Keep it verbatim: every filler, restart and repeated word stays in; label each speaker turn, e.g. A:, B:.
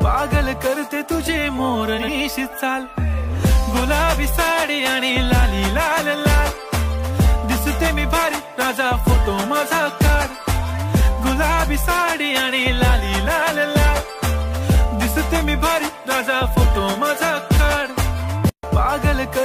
A: पागल करते तुझे मोरनीशी चाल, गुलाबी साडी आणि लाली लाल लाल, दिसते मी भारी राजा फोटो माझा काढ, गुलाबी साडी आणि लाली